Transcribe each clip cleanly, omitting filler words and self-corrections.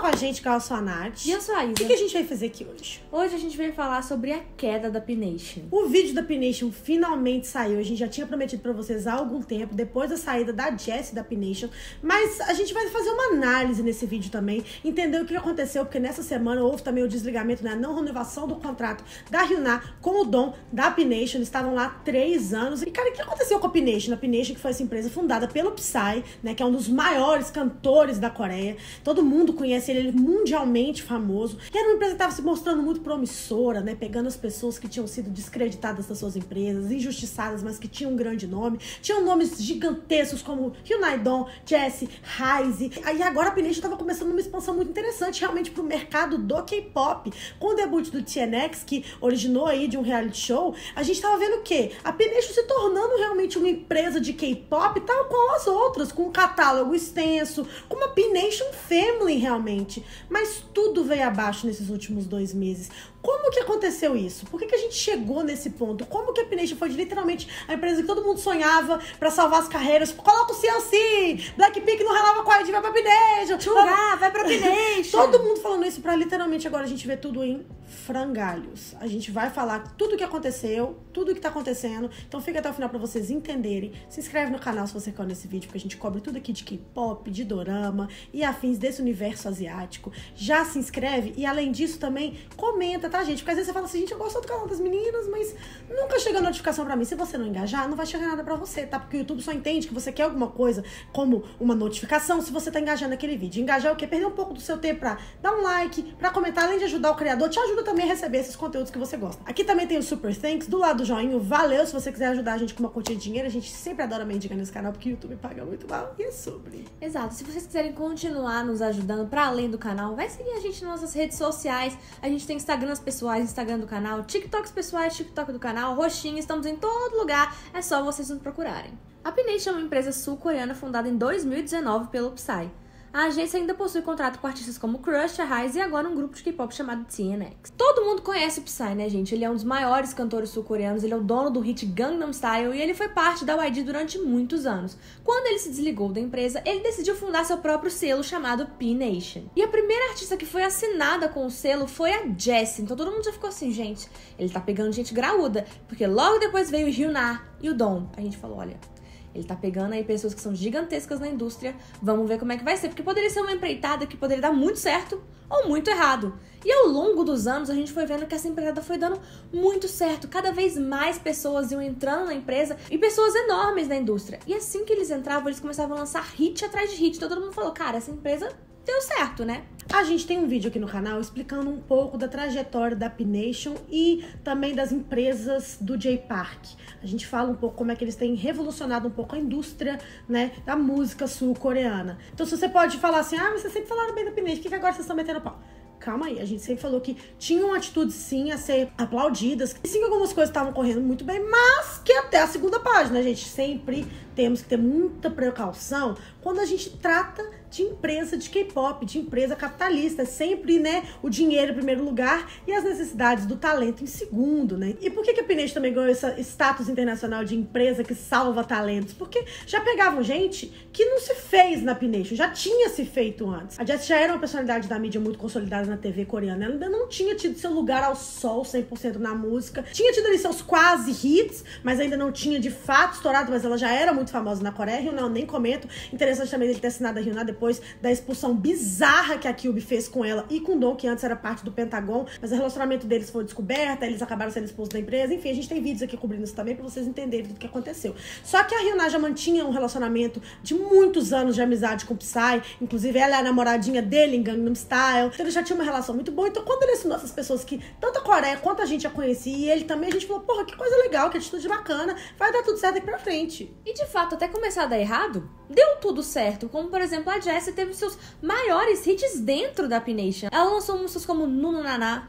a gente, que eu sou a Nath. E eu sou a Isa. O que a gente vai fazer aqui hoje? Hoje a gente veio falar sobre a queda da P-Nation. O vídeo da P-Nation finalmente saiu. A gente já tinha prometido pra vocês há algum tempo, depois da saída da Jessie da P-Nation. Mas a gente vai fazer uma análise nesse vídeo também, entender o que aconteceu, porque nessa semana houve também o desligamento, né, a não renovação do contrato da Hyuna com o Dom da P-Nation. Eles estavam lá há 3 anos. E, cara, o que aconteceu com a P-Nation? A P-Nation, que foi essa empresa fundada pelo Psy, né, que é um dos maiores cantores da Coreia. Todo mundo conhece ele, ele é mundialmente famoso. E era uma empresa que estava se mostrando muito promissora, né, pegando as pessoas que tinham sido descreditadas das suas empresas, injustiçadas, mas que tinham um grande nome. Tinham nomes gigantescos como Hyuna, Dom, Jessie, Hyze. Aí agora a P-Nation estava começando uma expansão muito interessante realmente pro mercado do K-pop. Com o debut do TNX, que originou aí de um reality show, a gente tava vendo o quê? A P-Nation se tornando realmente uma empresa de K-pop tal qual as outras, com um catálogo extenso, com uma P-Nation Family realmente. Mas tudo veio abaixo nesses últimos 2 meses. Como que aconteceu isso? Por que a gente chegou nesse ponto? Como que a P-Nation foi literalmente a empresa que todo mundo sonhava pra salvar as carreiras? Coloca o CLC, Blackpink não relava com a ID, vai pra P-Nation. Chungá, vai pra P-Nation. Todo mundo falando isso pra literalmente agora a gente ver tudo em frangalhos. A gente vai falar tudo o que aconteceu, tudo o que tá acontecendo. Então fica até o final pra vocês entenderem. Se inscreve no canal se você quer nesse vídeo, porque a gente cobre tudo aqui de K-pop, de dorama e afins desse universo asiático. Já se inscreve e além disso também comenta, tá, gente? Porque às vezes você fala assim, gente, eu gosto do canal das meninas, mas nunca chega notificação pra mim. Se você não engajar, não vai chegar nada pra você, tá? Porque o YouTube só entende que você quer alguma coisa como uma notificação se você tá engajando naquele vídeo. Engajar é o quê? Perder um pouco do seu tempo pra dar um like, pra comentar, além de ajudar o criador, te ajuda também a receber esses conteúdos que você gosta. Aqui também tem o Super Thanks, do lado do joinha, valeu se você quiser ajudar a gente com uma quantia de dinheiro. A gente sempre adora mendigar nesse canal, porque o YouTube paga muito mal e é sobre. Exato, se vocês quiserem continuar nos ajudando pra além do canal, vai seguir a gente nas nossas redes sociais. A gente tem Instagrams pessoais, Instagram do canal, TikToks pessoais, TikTok do canal, roxinho, estamos em todo lugar, é só vocês nos procurarem. A P-Nation é uma empresa sul-coreana fundada em 2019 pelo Psy. A agência ainda possui contrato com artistas como Crush, a Hyze e agora um grupo de K-pop chamado TNX. Todo mundo conhece o Psy, né, gente? Ele é um dos maiores cantores sul-coreanos, ele é o dono do hit Gangnam Style e ele foi parte da YG durante muitos anos. Quando ele se desligou da empresa, ele decidiu fundar seu próprio selo chamado P-Nation. E a primeira artista que foi assinada com o selo foi a Jessie. Então todo mundo já ficou assim, gente, ele tá pegando gente graúda, porque logo depois veio o Hyuna e o Dom. A gente falou, olha, ele tá pegando aí pessoas que são gigantescas na indústria, vamos ver como é que vai ser, porque poderia ser uma empreitada que poderia dar muito certo ou muito errado. E ao longo dos anos a gente foi vendo que essa empreitada foi dando muito certo, cada vez mais pessoas iam entrando na empresa e pessoas enormes na indústria. E assim que eles entravam, eles começavam a lançar hit atrás de hit, então todo mundo falou, cara, essa empresa deu certo, né? A gente tem um vídeo aqui no canal explicando um pouco da trajetória da P-Nation e também das empresas do J-Park. A gente fala um pouco como é que eles têm revolucionado um pouco a indústria, né, da música sul-coreana. Então se você pode falar assim, ah, mas vocês sempre falaram bem da P-Nation, por que agora vocês estão metendo pau? Calma aí, a gente sempre falou que tinham atitudes sim a ser aplaudidas, que sim algumas coisas estavam correndo muito bem, mas que até a segunda página, gente, sempre temos que ter muita precaução quando a gente trata de empresa de K-pop, de empresa capitalista. É sempre, né, o dinheiro em primeiro lugar e as necessidades do talento em segundo, né? E por que a P-Nation também ganhou esse status internacional de empresa que salva talentos? Porque já pegavam gente que não se fez na P-Nation, já tinha se feito antes. A Jessie já era uma personalidade da mídia muito consolidada na TV coreana, ela ainda não tinha tido seu lugar ao sol 100% na música, tinha tido ali seus quase hits, mas ainda não tinha de fato estourado, mas ela já era muito famosa na Coreia. Hyuna, eu nem comento. Interessante também ele ter assinado a Hyuna depois da expulsão bizarra que a Cube fez com ela e com o Dom, que antes era parte do Pentagon, mas o relacionamento deles foi descoberto, eles acabaram sendo expulsos da empresa. Enfim, a gente tem vídeos aqui cobrindo isso também pra vocês entenderem tudo que aconteceu. Só que a Hyuna já mantinha um relacionamento de muitos anos de amizade com o Psy, inclusive ela é a namoradinha dele em Gangnam Style, então ele já tinha uma relação muito boa. Então quando ele assinou essas pessoas que tanto a Coreia quanto a gente já conhecia, e ele também, a gente falou, porra, que coisa legal, que atitude bacana, vai dar tudo certo daqui pra frente. E de fato, até começar a dar errado, deu tudo certo, como por exemplo a Jessie teve seus maiores hits dentro da P-Nation. Ela lançou músicas como Nununana,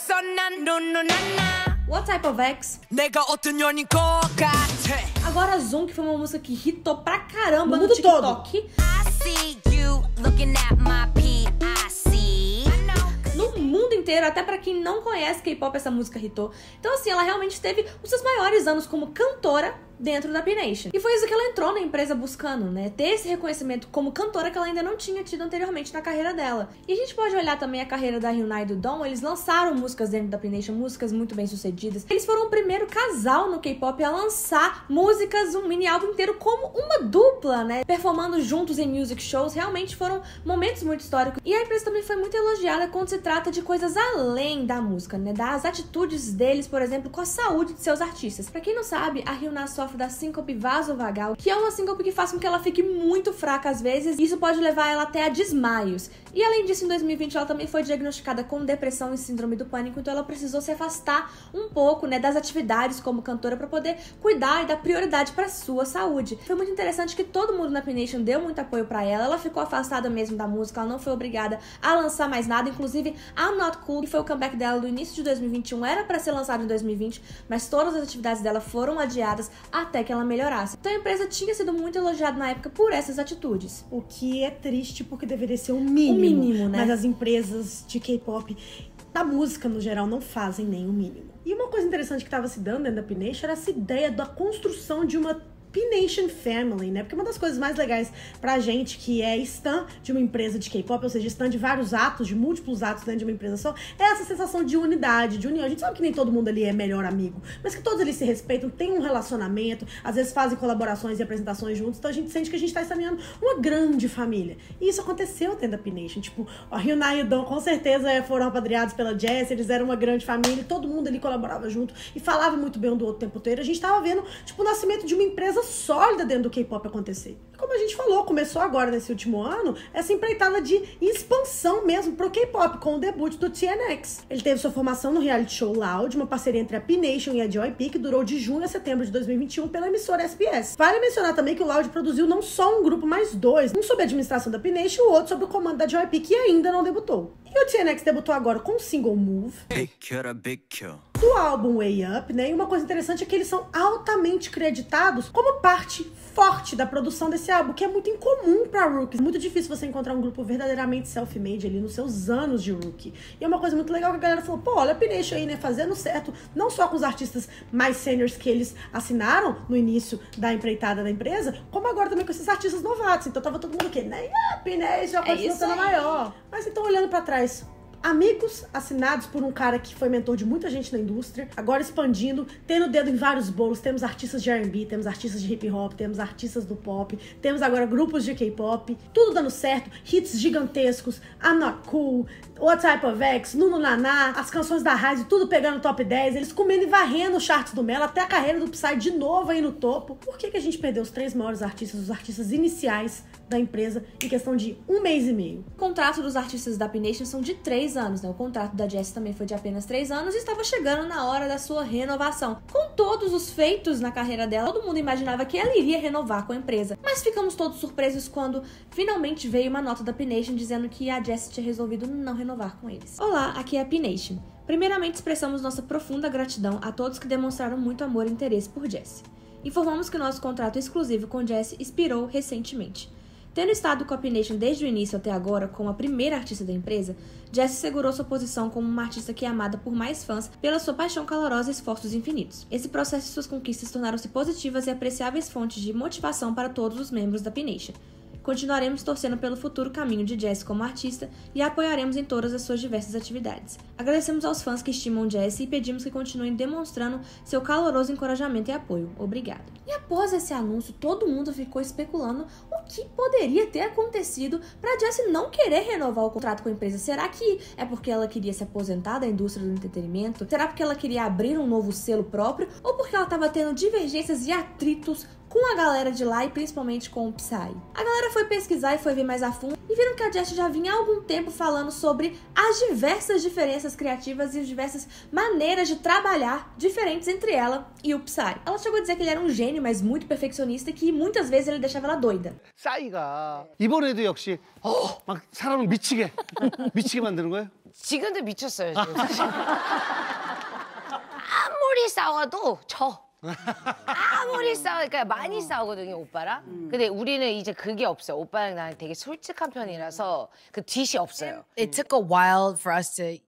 What Type of X, agora Zoom, que foi uma música que hitou pra caramba no TikTok. No mundo inteiro, até pra quem não conhece K-pop, essa música hitou. Então assim, ela realmente teve os seus maiores anos como cantora dentro da P-Nation. E foi isso que ela entrou na empresa buscando, né? Ter esse reconhecimento como cantora que ela ainda não tinha tido anteriormente na carreira dela. E a gente pode olhar também a carreira da Hyuna e do Dong. Eles lançaram músicas dentro da P-Nation, músicas muito bem sucedidas. Eles foram o primeiro casal no K-pop a lançar músicas, um mini álbum inteiro como uma dupla, né? Performando juntos em music shows. Realmente foram momentos muito históricos. E a empresa também foi muito elogiada quando se trata de coisas além da música, né? Das atitudes deles, por exemplo, com a saúde de seus artistas. Pra quem não sabe, a Hyuna sofre da síncope vasovagal, que é uma síncope que faz com que ela fique muito fraca às vezes, e isso pode levar ela até a desmaios. E além disso, em 2020, ela também foi diagnosticada com depressão e síndrome do pânico, então ela precisou se afastar um pouco, né, das atividades como cantora para poder cuidar e dar prioridade para sua saúde. Foi muito interessante que todo mundo na P-Nation deu muito apoio para ela. Ela ficou afastada mesmo da música, ela não foi obrigada a lançar mais nada. Inclusive, I'm Not Cool, que foi o comeback dela do início de 2021, era para ser lançado em 2020, mas todas as atividades dela foram adiadas até que ela melhorasse. Então a empresa tinha sido muito elogiada na época por essas atitudes. O que é triste porque deveria ser o mínimo, né? Mas as empresas de K-pop, da música no geral, não fazem nem o mínimo. E uma coisa interessante que estava se dando dentro da P-Nation era essa ideia da construção de uma P-Nation Family, né? Porque uma das coisas mais legais pra gente que é stan de uma empresa de K-pop, ou seja, stan de vários atos, de múltiplos atos dentro de uma empresa só, é essa sensação de unidade, de união. A gente sabe que nem todo mundo ali é melhor amigo, mas que todos ali se respeitam, têm um relacionamento, às vezes fazem colaborações e apresentações juntos, então a gente sente que a gente tá estabelecendo uma grande família. E isso aconteceu dentro da P-Nation. Tipo, a Hyuna e o Dong com certeza foram apadrinhados pela Jessie, eles eram uma grande família, todo mundo ali colaborava junto e falava muito bem um do outro o tempo inteiro. A gente tava vendo, tipo, o nascimento de uma empresa sólida dentro do K-pop acontecer. E como a gente falou, começou agora nesse último ano essa empreitada de expansão mesmo pro K-pop com o debut do TNX. Ele teve sua formação no reality show Loud, uma parceria entre a P-Nation e a JYP, que durou de junho a setembro de 2021 pela emissora SBS. Vale mencionar também que o Loud produziu não só um grupo, mas dois, um sob a administração da P-Nation e o outro sob o comando da JYP, que ainda não debutou. E o TNX debutou agora com o single Move do álbum Way Up, né? E uma coisa interessante é que eles são altamente creditados como parte forte da produção desse álbum, que é muito incomum pra rookies. Muito difícil você encontrar um grupo verdadeiramente self-made ali nos seus anos de rookie. E é uma coisa muito legal que a galera falou, pô, olha a P-Nation aí, né, fazendo certo, não só com os artistas mais seniors que eles assinaram no início da empreitada da empresa, como agora também com esses artistas novatos. Então tava todo mundo aqui, né, P-Nation, a continua sendo maior. Mas então, olhando pra trás, amigos assinados por um cara que foi mentor de muita gente na indústria, agora expandindo, tendo o dedo em vários bolos. Temos artistas de R&B, temos artistas de hip hop, temos artistas do pop, temos agora grupos de K-pop, tudo dando certo, hits gigantescos, I'm Not Cool, What Type of X, Nuno Naná, as canções da Rise, tudo pegando top 10, eles comendo e varrendo os charts do Mello, até a carreira do Psy de novo aí no topo. Por que a gente perdeu os três maiores artistas, os artistas iniciais da empresa, em questão de 1 mês e meio? O contrato dos artistas da P-Nation são de 3 anos, né? O contrato da Jessie também foi de apenas 3 anos e estava chegando na hora da sua renovação. Com todos os feitos na carreira dela, todo mundo imaginava que ela iria renovar com a empresa. Mas ficamos todos surpresos quando finalmente veio uma nota da P-Nation dizendo que a Jessie tinha resolvido não renovar com eles. Olá, aqui é a P-Nation. Primeiramente, expressamos nossa profunda gratidão a todos que demonstraram muito amor e interesse por Jessie. Informamos que nosso contrato exclusivo com Jessie expirou recentemente. Tendo estado com a P-Nation desde o início até agora como a primeira artista da empresa, Jessie segurou sua posição como uma artista que é amada por mais fãs pela sua paixão calorosa e esforços infinitos. Esse processo e suas conquistas tornaram-se positivas e apreciáveis fontes de motivação para todos os membros da P-Nation. Continuaremos torcendo pelo futuro caminho de Jessie como artista e a apoiaremos em todas as suas diversas atividades. Agradecemos aos fãs que estimam Jessie e pedimos que continuem demonstrando seu caloroso encorajamento e apoio. Obrigado. E após esse anúncio, todo mundo ficou especulando o que poderia ter acontecido para Jessie não querer renovar o contrato com a empresa. Será que é porque ela queria se aposentar da indústria do entretenimento? Será porque ela queria abrir um novo selo próprio? Ou porque ela estava tendo divergências e atritos com a galera de lá e principalmente com o Psy? A galera foi pesquisar e foi ver mais a fundo e viram que a Jessie já vinha há algum tempo falando sobre as diversas diferenças criativas e as diversas maneiras de trabalhar diferentes entre ela e o Psy. Ela chegou a dizer que ele era um gênio, mas muito perfeccionista e que muitas vezes ele deixava ela doida. 싸이가 이번에도 역시 막 사람을 미치게 만드는 거예요? 지금도 미쳤어요. 지금 사실. 아무리 싸워도 져. 아무리 그러니까 많이 싸우거든요, 오빠랑. 근데 우리는 이제 그게 없어요. 오빠랑 나는 되게 솔직한 편이라서 그 뒷이 없어요. It took a while for us to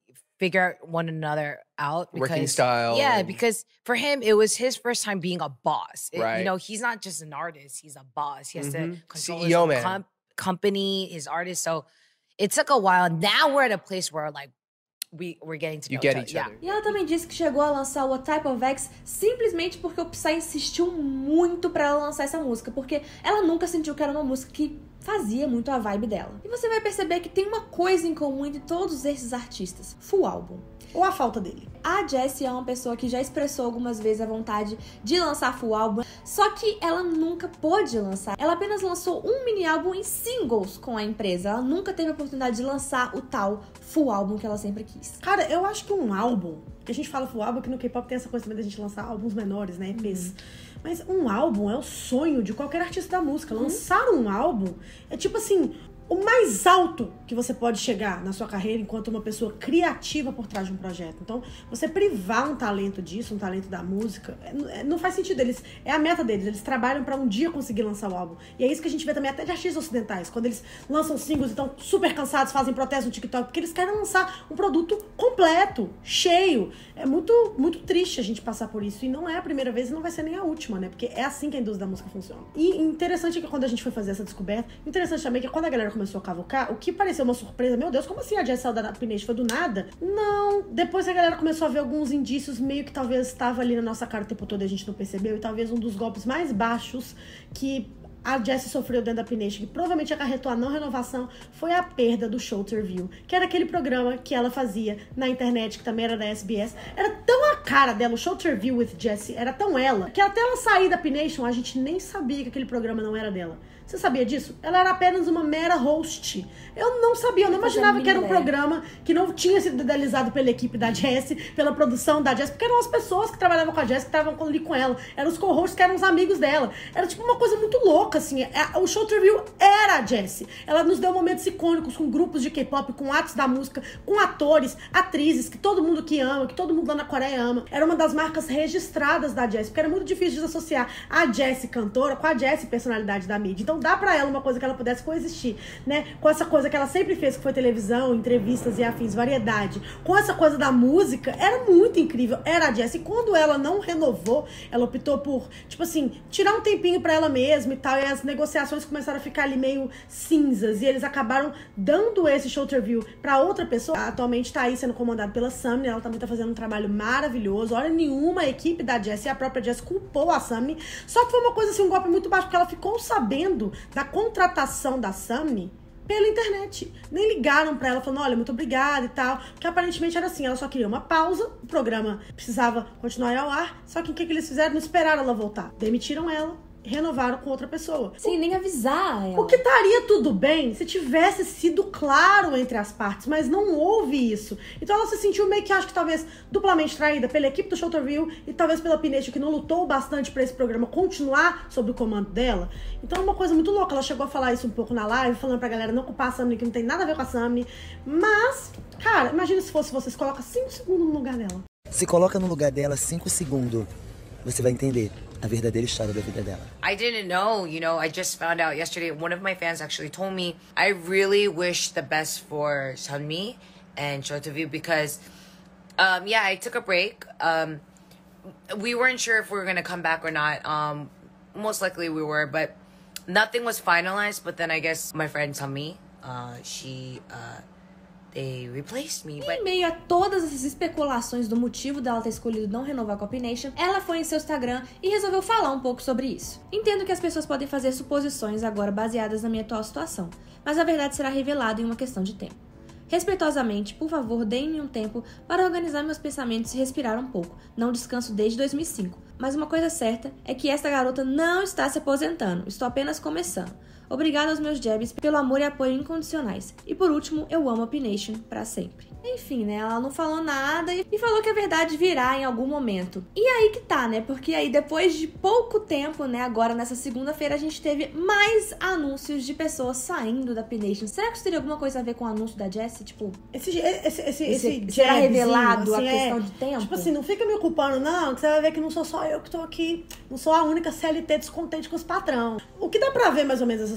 figure one another out. Because, working style. Yeah, because for him, it was his first time being a boss. Right. You know, he's not just an artist, he's a boss. He has to control his CEO own man. company, his artist. So it took a while. Now we're at a place where like we're getting to know You get each each other. other. E ela também disse que chegou a lançar o A Type of X simplesmente porque o Psy insistiu muito pra ela lançar essa música, porque ela nunca sentiu que era uma música que fazia muito a vibe dela. E você vai perceber que tem uma coisa em comum entre todos esses artistas: full álbum. Ou a falta dele. A Jessie é uma pessoa que já expressou algumas vezes a vontade de lançar full álbum, só que ela nunca pôde lançar. Ela apenas lançou um mini álbum em singles com a empresa. Ela nunca teve a oportunidade de lançar o tal full álbum que ela sempre quis. Cara, eu acho que um álbum, que a gente fala full álbum, que no K-pop tem essa coisa também da gente lançar álbuns menores, né, EPs. Mas um álbum é o sonho de qualquer artista da música. Lançar um álbum é tipo assim, o mais alto que você pode chegar na sua carreira enquanto uma pessoa criativa por trás de um projeto. Então, você privar um talento disso, um talento da música, não faz sentido. É a meta deles. Eles trabalham pra um dia conseguir lançar o álbum. E é isso que a gente vê também até de artistas ocidentais. Quando eles lançam singles e estão super cansados, fazem protesto no TikTok, porque eles querem lançar um produto completo, cheio. É muito, muito triste a gente passar por isso. E não é a primeira vez e não vai ser nem a última, né? Porque é assim que a indústria da música funciona. E interessante é que quando a gente foi fazer essa descoberta, interessante também é que quando a galera começou a cavucar, o que pareceu uma surpresa, meu Deus, como assim a Jessie saiu da Pination? Foi do nada? Não, depois a galera começou a ver alguns indícios meio que talvez estava ali na nossa cara o tempo todo e a gente não percebeu, e talvez um dos golpes mais baixos que a Jessie sofreu dentro da Pination, que provavelmente acarretou a não renovação, foi a perda do Show Interview, que era aquele programa que ela fazia na internet, que também era da SBS. Era tão a cara dela, o Show Interview with Jessie, era tão ela, que até ela sair da Pination, a gente nem sabia que aquele programa não era dela. Você sabia disso? Ela era apenas uma mera host. Eu não sabia, eu não imaginava que era um programa que não tinha sido idealizado pela equipe da Jessie, pela produção da Jessie, porque eram as pessoas que trabalhavam com a Jessie, que estavam ali com ela. Eram os co-hosts que eram os amigos dela. Era tipo uma coisa muito louca, assim. O Show Interview era a Jessie. Ela nos deu momentos icônicos com grupos de K-pop, com atos da música, com atores, atrizes, que todo mundo que ama, que todo mundo lá na Coreia ama. Era uma das marcas registradas da Jessie, porque era muito difícil de desassociar a Jessie cantora com a Jessie personalidade da mídia. Então dá pra ela uma coisa que ela pudesse coexistir, né? Com essa coisa que ela sempre fez, que foi televisão, entrevistas e afins, variedade. Com essa coisa da música, era muito incrível. Era a Jessie. E quando ela não renovou, ela optou por, tipo assim, tirar um tempinho pra ela mesma e tal. E as negociações começaram a ficar ali meio cinzas. E eles acabaram dando esse Show Interview pra outra pessoa. Atualmente tá aí sendo comandado pela Sammy. Ela também tá fazendo um trabalho maravilhoso. Hora nenhuma, a equipe da Jessie, a própria Jessie, culpou a Sammy. Só que foi uma coisa assim, um golpe muito baixo, porque ela ficou sabendo da contratação da Sammy pela internet. Nem ligaram pra ela falando, olha, muito obrigada e tal. Porque aparentemente era assim, ela só queria uma pausa, o programa precisava continuar ao ar, só que o que eles fizeram? Não esperaram ela voltar. Demitiram ela, renovaram com outra pessoa. Sem nem avisar ela. O que estaria tudo bem se tivesse sido claro entre as partes, mas não houve isso. Então ela se sentiu meio que, acho que talvez, duplamente traída pela equipe do Show Interview e talvez pela Pination, que não lutou bastante pra esse programa continuar sob o comando dela. Então é uma coisa muito louca. Ela chegou a falar isso um pouco na live, falando pra galera não culpar a Sammy, que não tem nada a ver com a Sammy. Mas, cara, imagina se fosse vocês, coloca 5 segundos no lugar dela. Se coloca no lugar dela 5 segundos, você vai entender a verdadeira história da vida dela. I didn't know, you know, I just found out yesterday. One of my fans actually told me, I really wish the best for Sunmi and Show Interview because, yeah, I took a break. We weren't sure if we were going to come back or not. Most likely we were, but nothing was finalized. But then I guess my friend Sunmi, they replaced me. Em meio a todas essas especulações do motivo dela ter escolhido não renovar com a Pination, ela foi em seu Instagram e resolveu falar um pouco sobre isso. Entendo que as pessoas podem fazer suposições agora baseadas na minha atual situação, mas a verdade será revelada em uma questão de tempo. Respeitosamente, por favor, deem-me um tempo para organizar meus pensamentos e respirar um pouco. Não descanso desde 2005, mas uma coisa certa é que esta garota não está se aposentando, estou apenas começando. Obrigada aos meus jabs pelo amor e apoio incondicionais. E por último, eu amo a Pination pra sempre. Enfim, né? Ela não falou nada e falou que a verdade virá em algum momento. E aí que tá, né? Porque aí depois de pouco tempo, né? Agora nessa segunda-feira a gente teve mais anúncios de pessoas saindo da Pination. Será que isso teria alguma coisa a ver com o anúncio da Jessie? Tipo, esse será revelado assim, a questão de tempo? Tipo assim, não fica me culpando, não, que você vai ver que não sou só eu que tô aqui. Não sou a única CLT descontente com os patrão. O que dá pra ver mais ou menos essas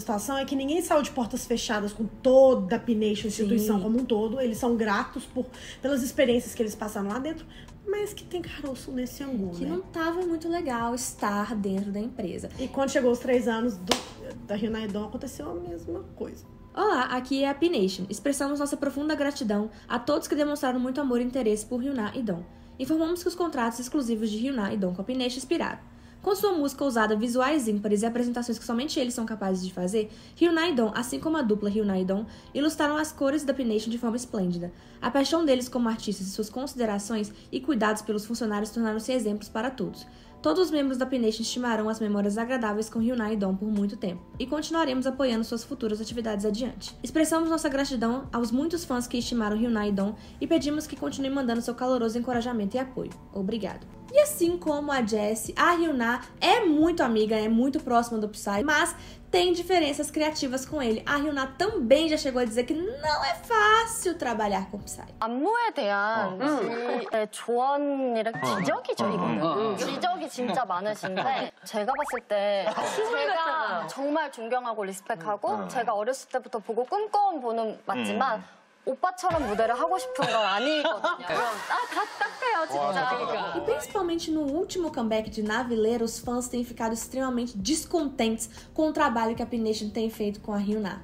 situação é que ninguém saiu de portas fechadas com toda a P-Nation, instituição como um todo. Eles são gratos pelas experiências que eles passaram lá dentro, mas que tem caroço nesse angu, Que né? não tava muito legal estar dentro da empresa. E quando chegou os 3 anos da Hyuna e Dawn, aconteceu a mesma coisa. Olá, aqui é a P-Nation. Expressamos nossa profunda gratidão a todos que demonstraram muito amor e interesse por Hyuna e Dawn. Informamos que os contratos exclusivos de Hyuna e Dawn com a P-Nation expiraram. Com sua música ousada, visuais ímpares e apresentações que somente eles são capazes de fazer, Hyuna e Dawn, assim como a dupla Hyuna e Dawn, ilustraram as cores da P-Nation de forma esplêndida. A paixão deles como artistas e suas considerações e cuidados pelos funcionários tornaram-se exemplos para todos. Todos os membros da P-Nation estimarão as memórias agradáveis com Hyuna e Dawn por muito tempo, e continuaremos apoiando suas futuras atividades adiante. Expressamos nossa gratidão aos muitos fãs que estimaram Hyuna e Dawn e pedimos que continuem mandando seu caloroso encorajamento e apoio. Obrigado. E assim como a Jessie, a Hyuna é muito amiga, é muito próxima do Psy, mas tem diferenças criativas com ele. A Hyuna também já chegou a dizer que não é fácil trabalhar com o Psy. 안무에 대한 지의 조언이랑 지적이죠, 이거는. 지적이 진짜 많으신데 제가 봤을 때 제가 정말 존경하고 리스펙하고 제가 어렸을 때부터 보고 꿈꿔온 분은 맞지만 오빠처럼 무대를 하고 싶은 건 아니거든요. 답답해요, 진짜. E principalmente no último comeback de Navileira, os fãs têm ficado extremamente descontentes com o trabalho que a P-Nation tem feito com a Hyuna.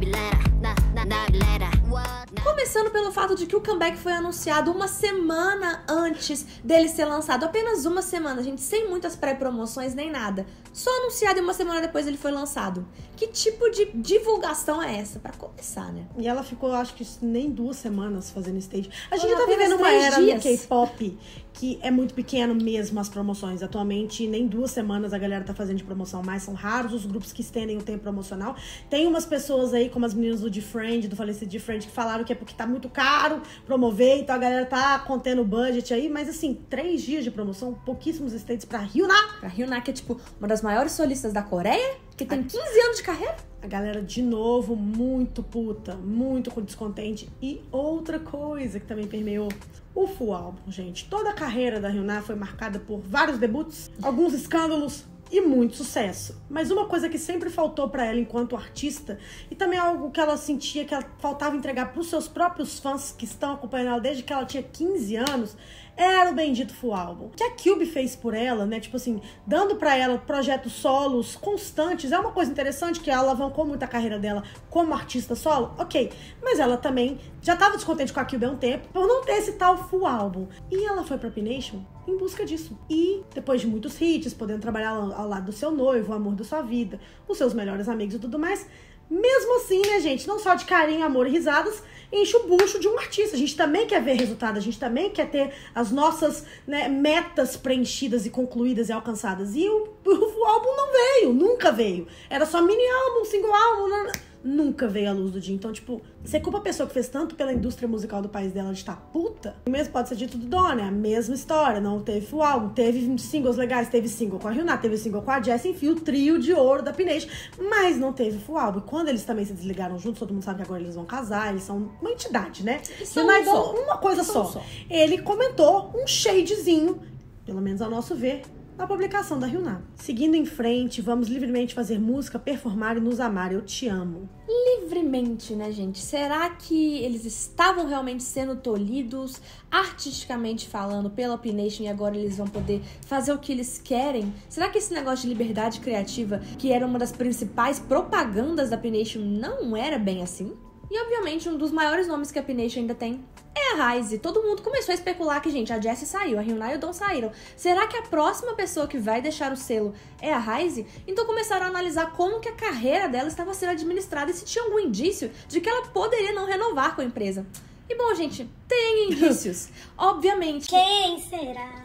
Começando pelo fato de que o comeback foi anunciado uma semana antes dele ser lançado. Apenas uma semana, gente, sem muitas pré-promoções nem nada. Só anunciado e uma semana depois ele foi lançado. Que tipo de divulgação é essa? Pra começar, né? E ela ficou, acho que nem 2 semanas fazendo stage. A gente Foi já tá apenas vivendo uma 3 era dias. no K-pop que é muito pequeno mesmo as promoções. Atualmente, nem 2 semanas a galera tá fazendo de promoção, mas são raros os grupos que estendem o tempo promocional. Tem umas pessoas aí, como as meninas do D-Friend, do falecido D-Friend, que falaram que é porque tá muito caro promover, então a galera tá contendo o budget aí, mas assim, 3 dias de promoção, pouquíssimos stages pra Hyuna. Pra Hyuna, que é tipo uma das maiores solistas da Coreia, que tem 15 anos de carreira. A galera, de novo, muito puta, muito descontente. E outra coisa que também permeou o full álbum, gente. Toda a carreira da Hyuna foi marcada por vários debuts, alguns escândalos e muito sucesso. Mas uma coisa que sempre faltou pra ela enquanto artista, e também algo que ela sentia que ela faltava entregar pros seus próprios fãs que estão acompanhando ela desde que ela tinha 15 anos, era o bendito full álbum. O que a Cube fez por ela, né? Tipo assim, dando pra ela projetos solos constantes, é uma coisa interessante que ela alavancou muito a carreira dela como artista solo, ok. Mas ela também já tava descontente com a Cube há um tempo por não ter esse tal full álbum. E ela foi pra P-Nation em busca disso. E depois de muitos hits, podendo trabalhar ao lado do seu noivo, o amor da sua vida, os seus melhores amigos e tudo mais, mesmo assim, né, gente, não só de carinho, amor e risadas, enche o bucho de um artista. A gente também quer ver resultado, a gente também quer ter as nossas, né, metas preenchidas e concluídas e alcançadas. E o álbum não veio, nunca veio. Era só mini álbum, single álbum, nunca veio à luz do dia. Então, tipo, você culpa a pessoa que fez tanto pela indústria musical do país dela de estar puta? O mesmo pode ser dito do Dawn, né? A mesma história. Não teve full álbum, teve singles legais, teve single com a Hyuna, teve single com a Jessie, enfim, o trio de ouro da P-Nation, mas não teve full álbum. E quando eles também se desligaram juntos, todo mundo sabe que agora eles vão casar, eles são uma entidade, né? São Hyuna e um Dawn, só. uma coisa São só. só. Ele comentou um shadezinho, pelo menos ao nosso ver, na publicação da Hyuna. Seguindo em frente, vamos livremente fazer música, performar e nos amar. Eu te amo. Livremente, né, gente? Será que eles estavam realmente sendo tolhidos, artisticamente falando, pela P-Nation e agora eles vão poder fazer o que eles querem? Será que esse negócio de liberdade criativa, que era uma das principais propagandas da P-Nation, não era bem assim? E, obviamente, um dos maiores nomes que a P-Nation ainda tem é a Raise. Todo mundo começou a especular que, gente, a Jessie saiu, a Hyuna e o Dawn saíram. Será que a próxima pessoa que vai deixar o selo é a Raise? Então começaram a analisar como que a carreira dela estava sendo administrada e se tinha algum indício de que ela poderia não renovar com a empresa. E, bom, gente, tem indícios. Obviamente. Quem será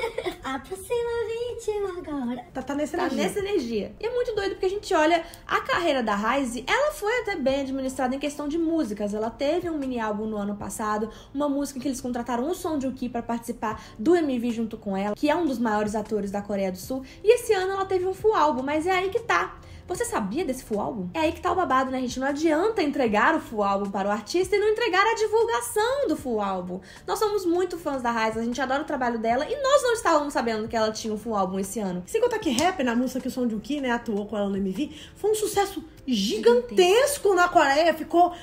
a próxima vítima agora? Tá nessa Tá energia. nessa energia. E é muito doido porque a gente olha a carreira da Raise, ela foi até bem administrada em questão de músicas. Ela teve um mini álbum no ano passado, uma música que eles contrataram o Song Joong Ki pra participar do MV junto com ela, que é um dos maiores atores da Coreia do Sul. E esse ano ela teve um full álbum, mas é aí que tá. Você sabia desse full álbum? É aí que tá o babado, né, gente? Não adianta entregar o full álbum para o artista e não entregar a divulgação do full álbum. Nós somos muito fãs da Raiza, a gente adora o trabalho dela e nós não estávamos sabendo que ela tinha um full álbum esse ano. Sem contar que Rap, na música que o Song Joong-ki, né, atuou com ela no MV, foi um sucesso gigantesco na Coreia, ficou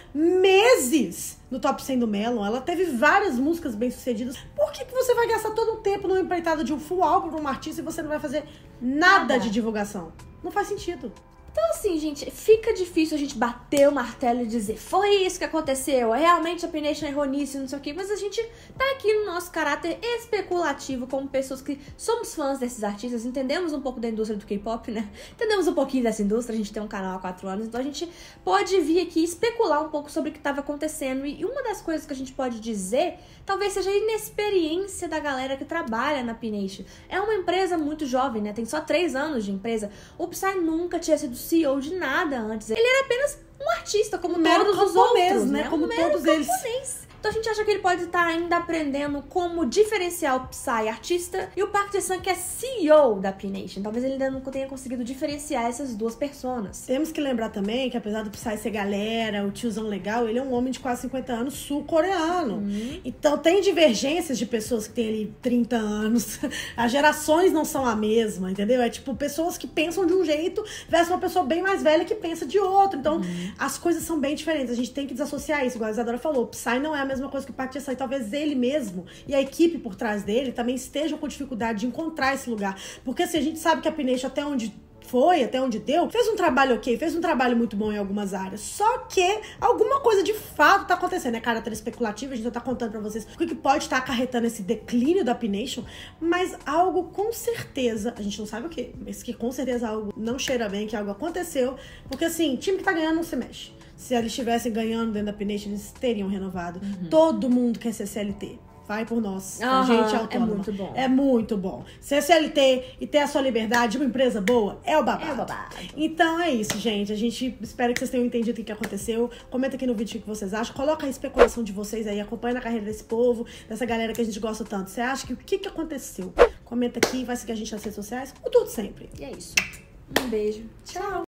meses no top 100 do Melon. Ela teve várias músicas bem-sucedidas. Por que você vai gastar todo o tempo numa empreitada de um full álbum pra um artista e você não vai fazer nada de divulgação? Não faz sentido. Então, assim, gente, fica difícil a gente bater o martelo e dizer foi isso que aconteceu, realmente a P-Nation errou nisso, não sei o quê, mas a gente tá aqui no nosso caráter especulativo como pessoas que somos fãs desses artistas, entendemos um pouco da indústria do K-pop, né? Entendemos um pouquinho dessa indústria, a gente tem um canal há 4 anos, então a gente pode vir aqui especular um pouco sobre o que estava acontecendo. E uma das coisas que a gente pode dizer talvez seja a inexperiência da galera que trabalha na P-Nation. É uma empresa muito jovem, né? Tem só 3 anos de empresa. O Psy nunca tinha sido CEO de nada antes. Ele era apenas um artista, como todos os outros, né? Como todos eles. Então a gente acha que ele pode estar ainda aprendendo como diferenciar o Psy artista e o Park Jae-sung, que é CEO da P-Nation. Talvez ele ainda não tenha conseguido diferenciar essas duas personas. Temos que lembrar também que apesar do Psy ser galera, o tiozão legal, ele é um homem de quase 50 anos sul-coreano. Então tem divergências de pessoas que têm ali 30 anos. As gerações não são a mesma, entendeu? É tipo pessoas que pensam de um jeito versus uma pessoa bem mais velha que pensa de outro. Então as coisas são bem diferentes. A gente tem que desassociar isso, igual a Isadora falou. O Psy não é a mesma coisa que o Park Jae-sung. Talvez ele mesmo e a equipe por trás dele também estejam com dificuldade de encontrar esse lugar. Porque assim, a gente sabe que a P-Nation, até onde foi, até onde deu, fez um trabalho ok, fez um trabalho muito bom em algumas áreas. Só que alguma coisa de fato tá acontecendo. É caráter especulativo, a gente não tá contando pra vocês o que pode estar acarretando esse declínio da P-Nation, mas algo com certeza, a gente não sabe o que, mas que com certeza algo não cheira bem, que algo aconteceu. Porque assim, time que tá ganhando não se mexe. Se eles estivessem ganhando dentro da P-Nation, eles teriam renovado. Todo mundo quer ser CLT. Vai por nós. A gente é autônoma. É muito bom. É muito bom. Ser CLT e ter a sua liberdade, uma empresa boa, é o babado. É o babado. Então é isso, gente. A gente espera que vocês tenham entendido o que aconteceu. Comenta aqui no vídeo o que vocês acham. Coloca a especulação de vocês aí. Acompanha a carreira desse povo, dessa galera que a gente gosta tanto. Você acha que o que aconteceu? Comenta aqui. Vai seguir a gente nas redes sociais. O tudo sempre. E é isso. Um beijo. Tchau.